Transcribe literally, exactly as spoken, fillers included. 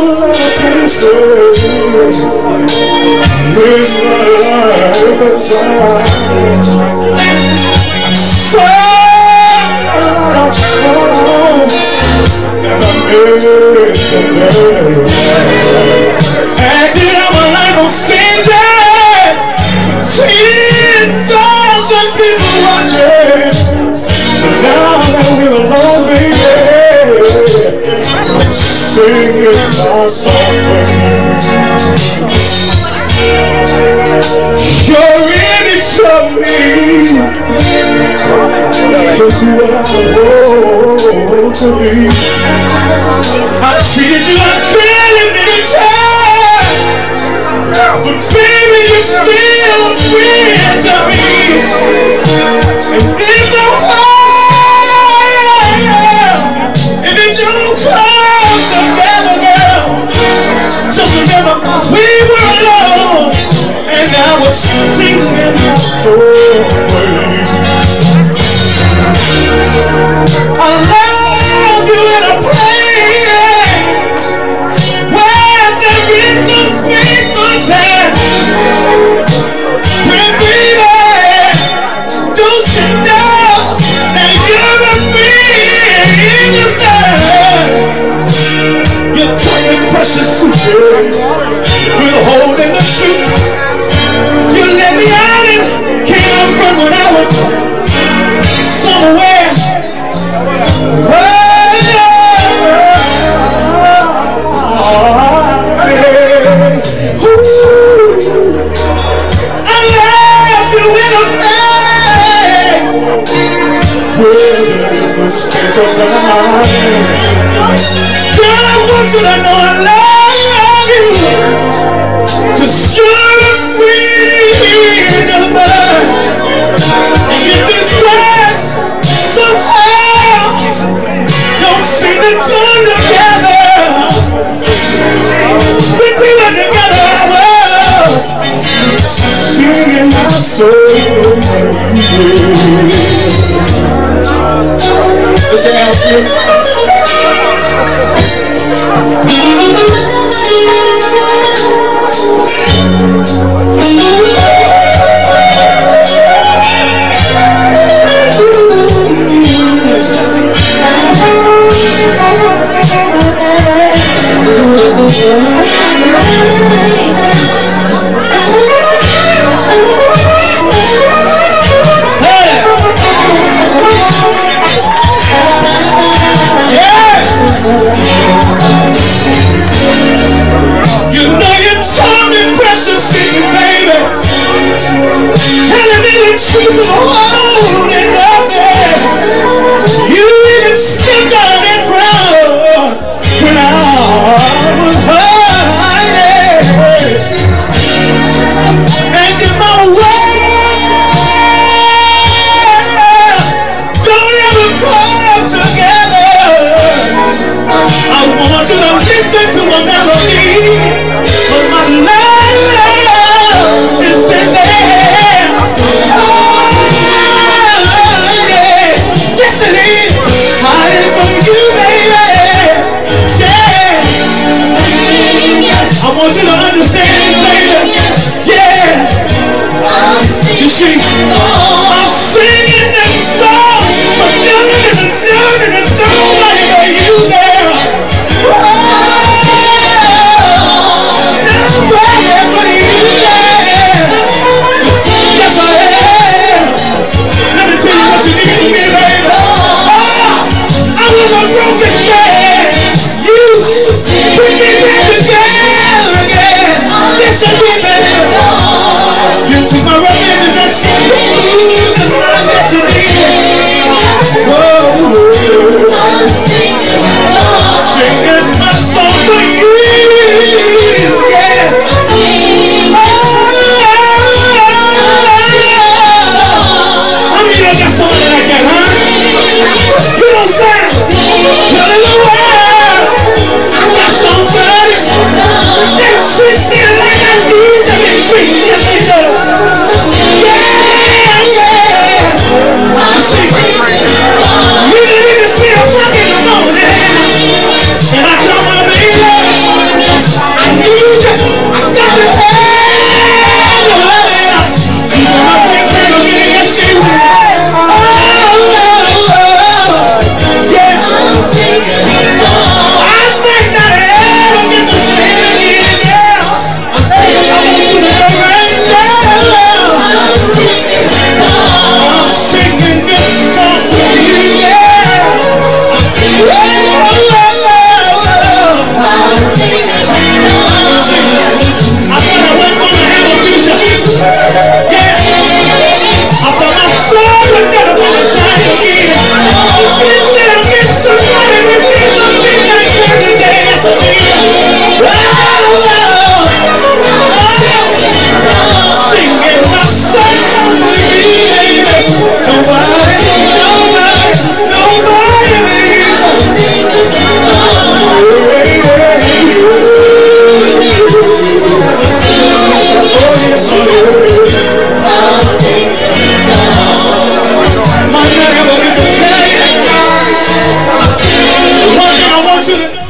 lot of places in my life at times. Sang a lot of songs and I made some memories. Acted out my life on stages, ten thousand people watching. But now that we're alone, baby, singing my song for you. You're really tough me. That's what I want to be. I treated you unfairly many times, but baby, you're still a friend to me. And in the world, if it don't come together, girl, just remember we were alone, and I was singing my soul for you. I love you in a place where there is no space for time. But baby, don't you know that you're a friend of mine? You're talking precious suitcase with a hole in the truth. You let me out and came up front when I was somewhere. Girl, I want you to know I love you, 'cause you're a friend of mine. And if this dance somehow don't seem to come together, when we were together I was singing my soul for you. Listen out, Smith. want you to